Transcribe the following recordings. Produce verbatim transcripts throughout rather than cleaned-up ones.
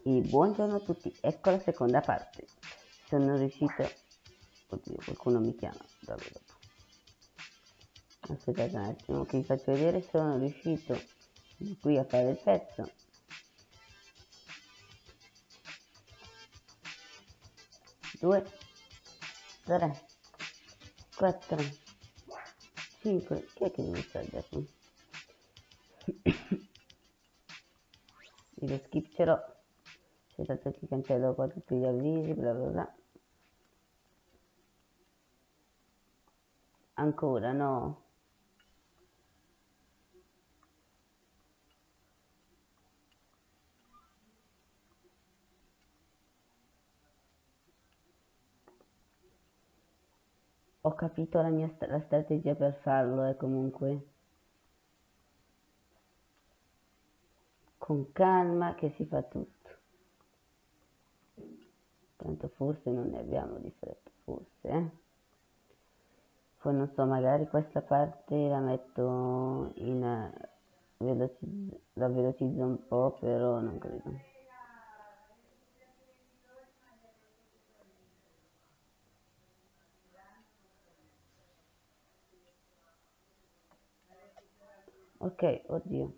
E buongiorno a tutti, ecco la seconda parte. Sono riuscito... Oddio, qualcuno mi chiama, vabbè dopo. Aspettate un attimo che vi faccio vedere, sono riuscito qui a fare il pezzo. Due, tre, quattro, cinque, chi è che mi messaggia qui? Io lo skip ce l'ho. Aspettate che cancello qua tutti gli avvisi, bla bla bla. Ancora no. Ho capito la mia st- la strategia per farlo, è comunque con calma che si fa tutto. Tanto forse non ne abbiamo di fretta, forse, eh. Poi non so, magari questa parte la metto in eh, velocizz- la velocizzo un po', però non credo. Ok, oddio.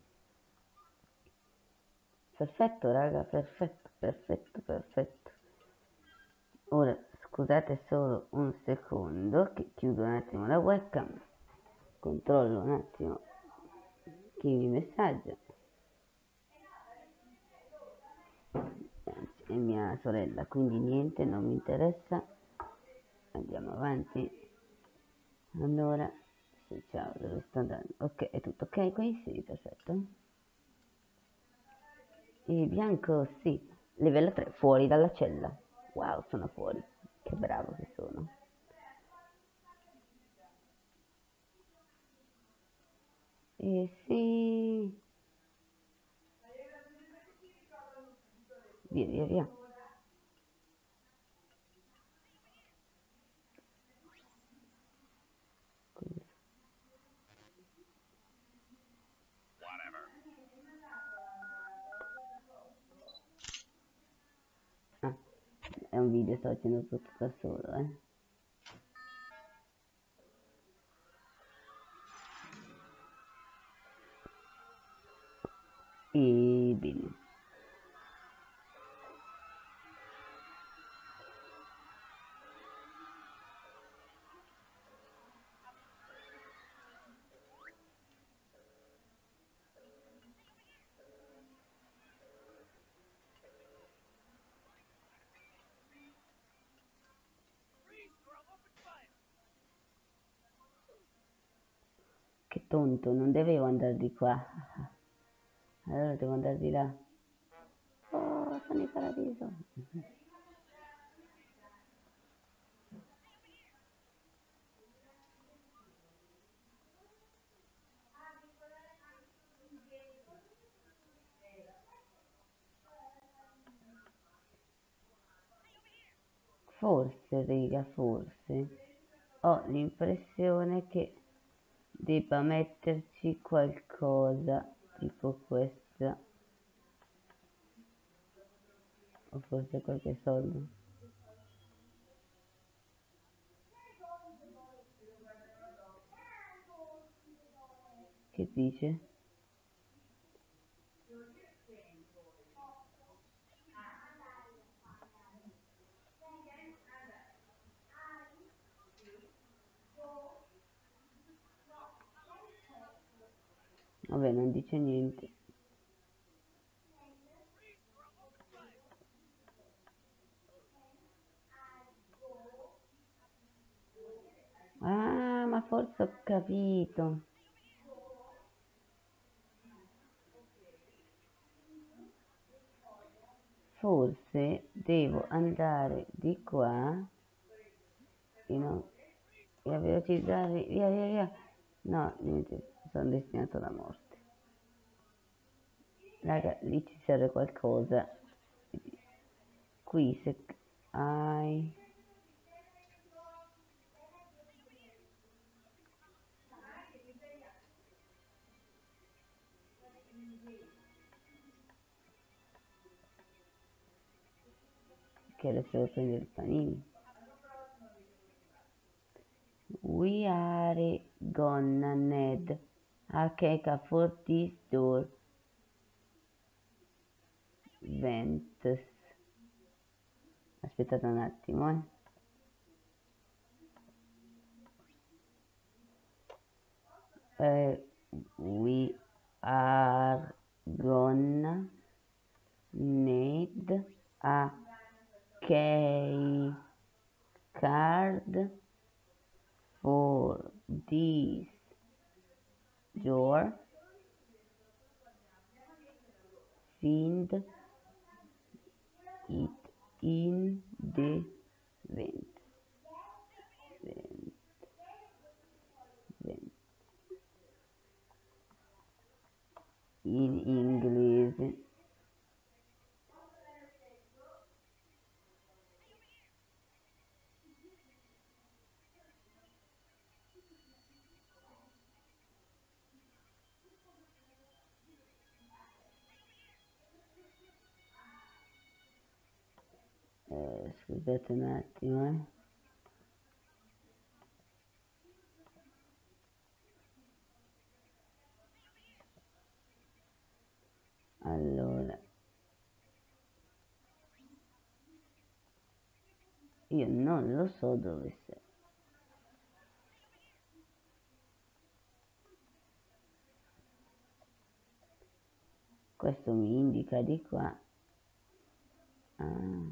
Perfetto, raga, perfetto, perfetto, perfetto. Ora, scusate solo un secondo, che chiudo un attimo la webcam, controllo un attimo chi mi messaggia. Anzi, è mia sorella, quindi niente, non mi interessa. Andiamo avanti. Allora, sì, ciao, dove sto andando? Ok, è tutto ok qui? Sì, perfetto. E bianco, sì. Livello tre, fuori dalla cella. Wow, sono fuori. Che bravo che sono. E sì. Via, via, via. Ah, è un video, sto facendo tutto da solo, eh. E bene. Che tonto, non dovevo andare di qua. Allora devo andare di là. Oh, sono in paradiso. Forse, riga, forse ho l'impressione che debba metterci qualcosa tipo questa, o forse qualche soldo. Che dice? Vabbè, non dice niente. Ah, ma forse ho capito. Forse devo andare di qua e, non, e a velocizzare. Via, via, via. No, niente, sono destinato alla morte. Raga, lì ci serve qualcosa. Qui se... Ai... che adesso devo prendere il panini. We are gonna need a cake for this door. Vents. Aspettate un attimo, eh. Uh, we are gonna need a key card for this door. Find it in the vent. Vent. Vent. In inglese. Eh, scusate un attimo, eh. Allora, io non lo so dove sei. Questo mi indica di qua. Ah.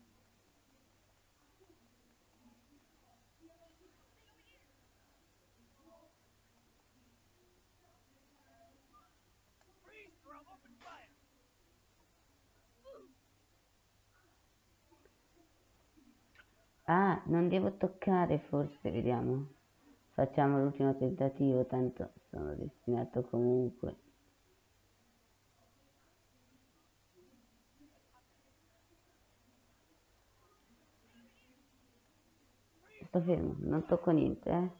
Ah, non devo toccare forse, vediamo. Facciamo l'ultimo tentativo, tanto sono destinato comunque. Sto fermo, non tocco niente, eh.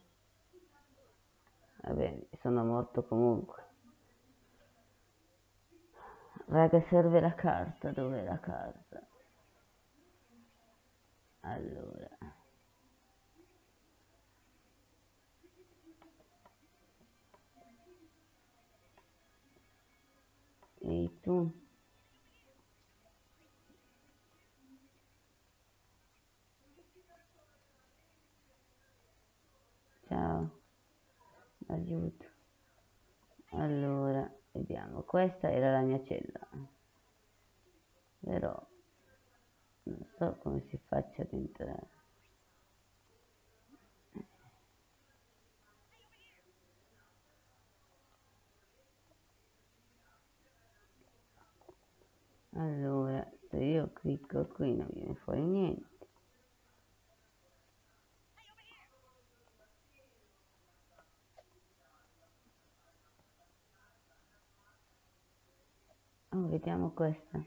Va bene, sono morto comunque. Raga, serve la carta, dov'è la carta? Allora. Ehi tu? Ciao. Aiuto. Allora, vediamo. Questa era la mia cella. Però non so come si faccia ad entrare. Allora, se io clicco qui non viene fuori niente. Oh, vediamo questa.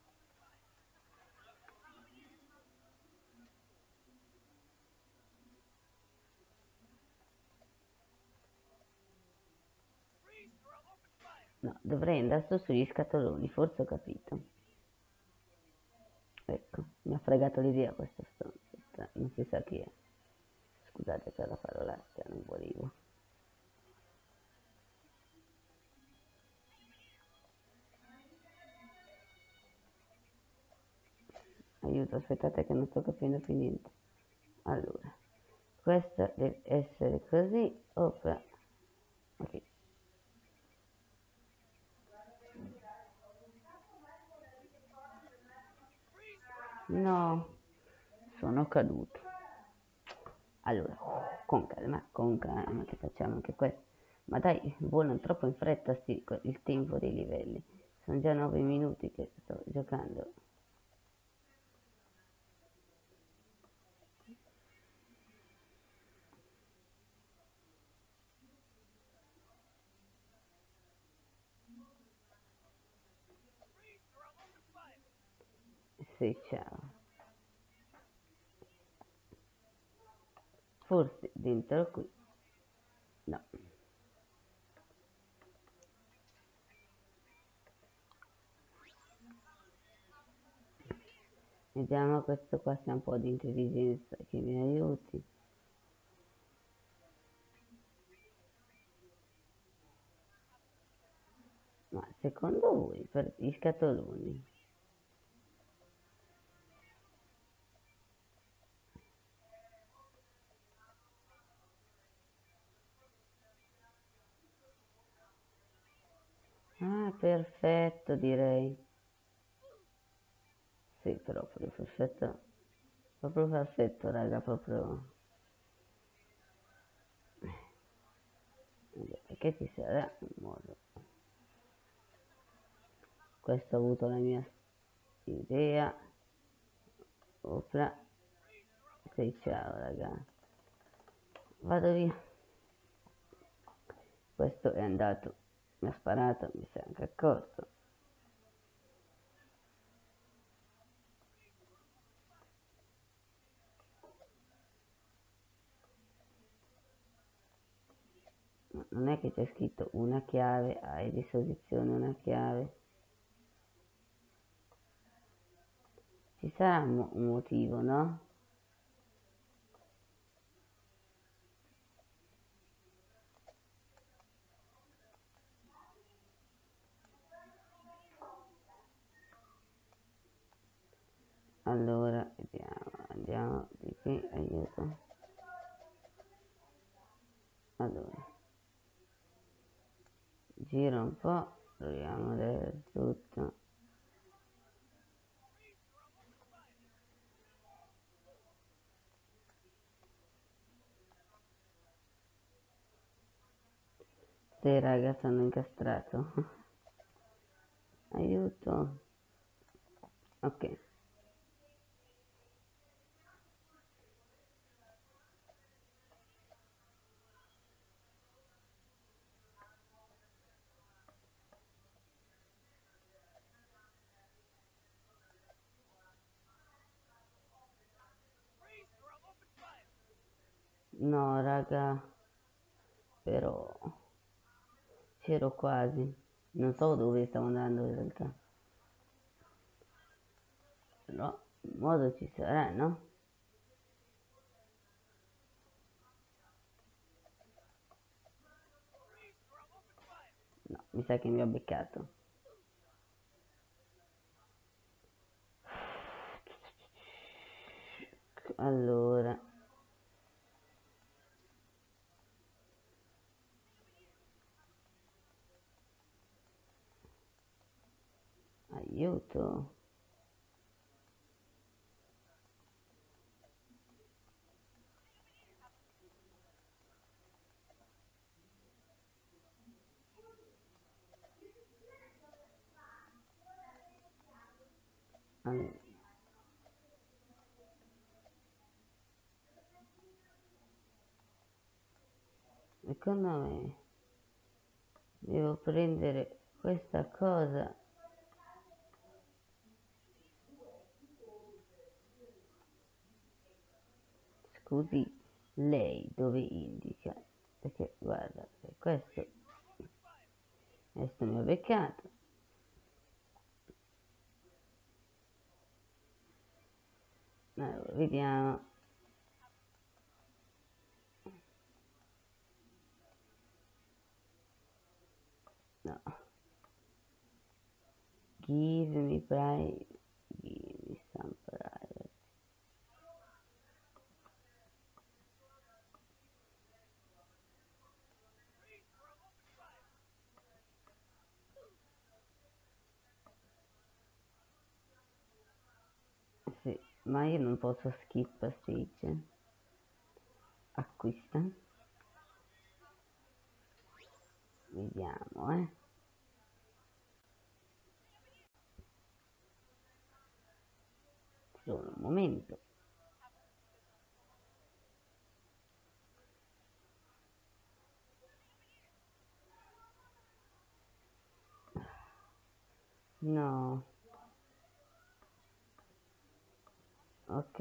No, dovrei andare su sugli scatoloni, forse ho capito. Ecco, mi ha fregato l'idea questo stronzo, non si sa chi è. Scusate per la parolaccia, non volevo. Aiuto, aspettate che non sto capendo più niente. Allora, questa deve essere così, opera. Ok. No, sono caduto. Allora, con calma, con calma, che facciamo anche questo. Ma dai, volano troppo in fretta sti, il tempo dei livelli. Sono già nove minuti che sto giocando. Sì, ciao. Forse dentro qui. No. Vediamo questo qua se ha un po' di intelligenza che mi aiuti. Ma secondo voi per gli scatoloni ah, perfetto, direi. Sì, proprio perfetto. Proprio perfetto, raga, proprio. Perché ci sarà un modo. Questo ho avuto la mia idea. Opla. Sei ciao, raga. Vado via. Questo è andato. Mi ha sparato, mi si è anche accorto. Ma non è che c'è scritto una chiave, hai a disposizione una chiave. Ci sarà un motivo, no? Allora, vediamo, andiamo di qui, aiuto. Allora, giro un po', proviamo a vedere tutto. Sì, raga, sono incastrato. Aiuto. Ok. No, raga, però c'ero quasi. Non so dove stavo andando in realtà. Però un modo ci sarà, no? No, mi sa che mi ho beccato. Allora, aiuto. Allora, secondo me devo prendere questa cosa. Scusi, lei dove indica? Perché guarda, questo, questo mi ha beccato. Allora, vediamo. No. Give me privacy. Give me some privacy. Sì, ma io non posso skip stage. Acquista. Vediamo, eh. Solo un momento. No. Ok.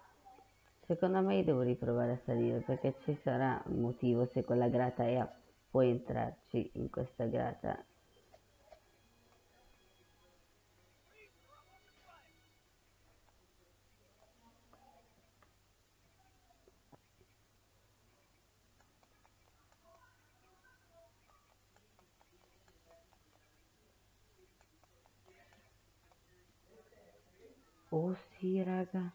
Secondo me devo riprovare a salire perché ci sarà un motivo se quella grata è a puoi entrarci in questa grata. Oh sì, raga.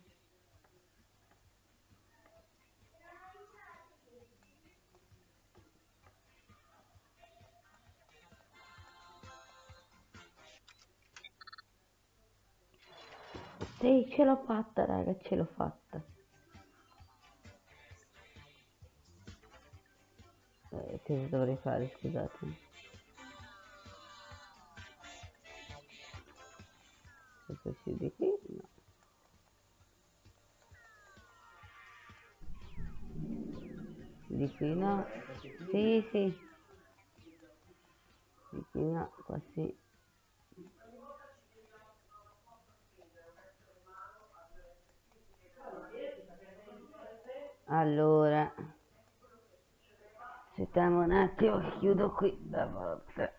Sì, ce l'ho fatta, raga, ce l'ho fatta. Eh, che dovrei fare, scusate. Questo ci di qui? No. Di qui no. Sì, sì. Di qui no, qua sì. Allora, aspettiamo un attimo che chiudo qui la porta.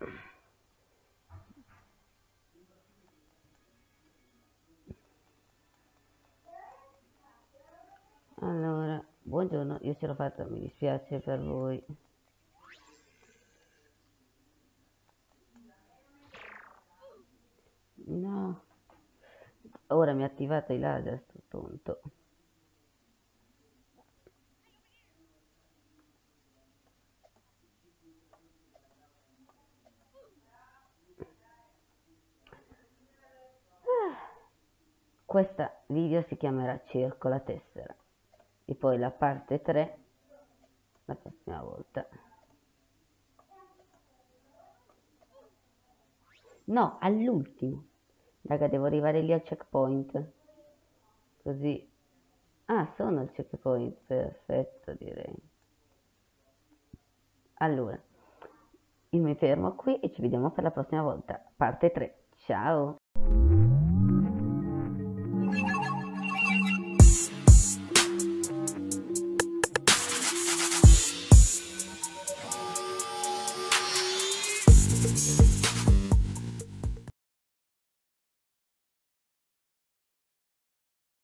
Allora, buongiorno, io ce l'ho fatta, mi dispiace per voi. No, ora mi ha attivato i laser, sto tonto. Questa video si chiamerà Cerco la tessera e poi la parte tre la prossima volta. No, all'ultimo. Raga, devo arrivare lì al checkpoint. Così. Ah, sono al checkpoint, perfetto direi. Allora, io mi fermo qui e ci vediamo per la prossima volta. Parte tre. Ciao!